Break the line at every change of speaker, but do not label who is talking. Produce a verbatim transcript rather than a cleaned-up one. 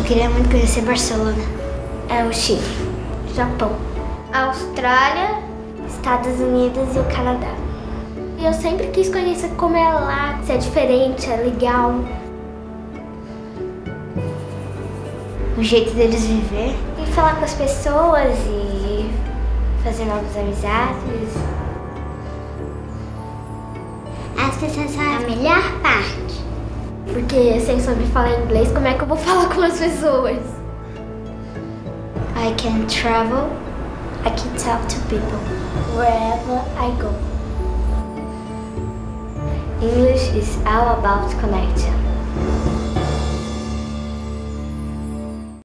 queria muito conhecer Barcelona. É o Chile, Japão, Austrália, Estados Unidos e o Canadá. E eu sempre quis conhecer como é lá, se é diferente, é legal. O jeito deles viver. E falar com as pessoas e fazer novas amizades. As pessoas são a melhor parte. Porque sem saber falar inglês, como é que eu vou falar com as pessoas? I can travel, I can talk to people, wherever I go. English is all about connection.